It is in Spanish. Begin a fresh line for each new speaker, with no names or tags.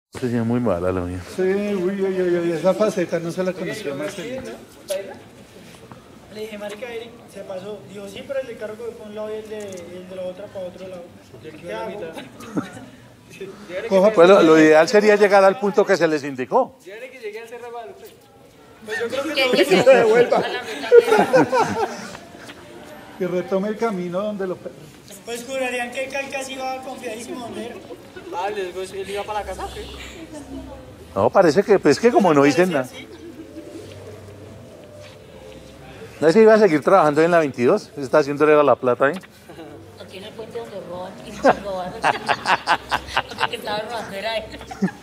Sería muy mala la mía.
Sí, uy, esa faceta no se la conocía más.
Le dije, marica, Eric, se pasó. Dijo, sí, pero el de carro fue un lado y el de la otra para otro lado. ¿Qué hago?
Coja,
Pues lo ideal sería llegar al punto que se les indicó.
Dígale que llegué a Cerro Guadalupe. Pues yo creo que
Que
no.
se
devuelva.
a la mitad
que retome el camino donde lo...
Pues jurarían que Calcas iba confiadísimo donde era.
Vale, pues él iba para la casa. ¿Qué?
No, parece que, pues que como no dicen nada. No es que iba a seguir trabajando en la 22, está haciendo era la plata ahí.
Aquí en el puente donde roban y se roban. Porque estaba robando era él.